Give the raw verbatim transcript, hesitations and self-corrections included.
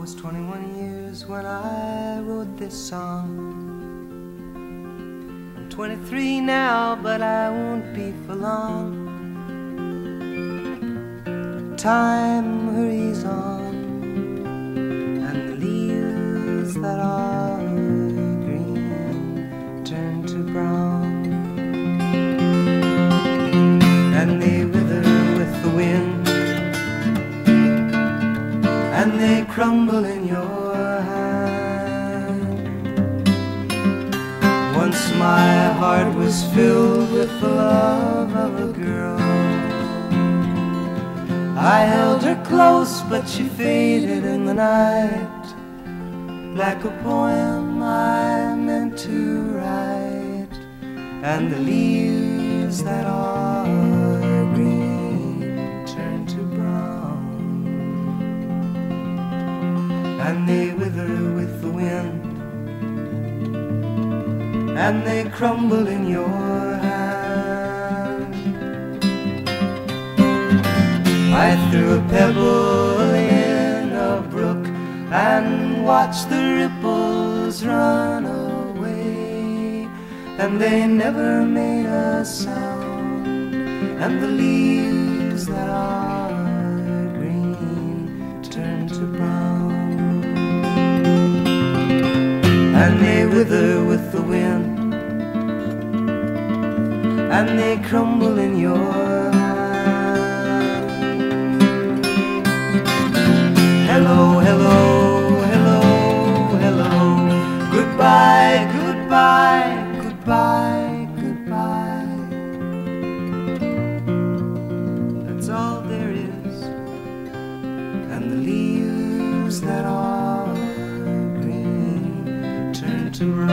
was twenty-one years when I wrote this song. I'm twenty-three now, but I won't be for long. Time hurries on, and the leaves that are green turn to brown, and they wither with the wind, and they crumble in your hand. Once my heart was filled with the love of a girl. I held her close, but she faded in the night, like a poem I meant to write. And the leaves that are green turn to brown, and they wither with the wind, and they crumble in your hand. I threw a pebble in a brook and watched the ripples run away, and they never made a sound. And the leaves that are green turn to brown, and they wither with the wind, and they crumble in your hand. Hello, hello, hello, hello. Goodbye, goodbye, goodbye, goodbye. That's all there is. And the leaves that are green turn to brown.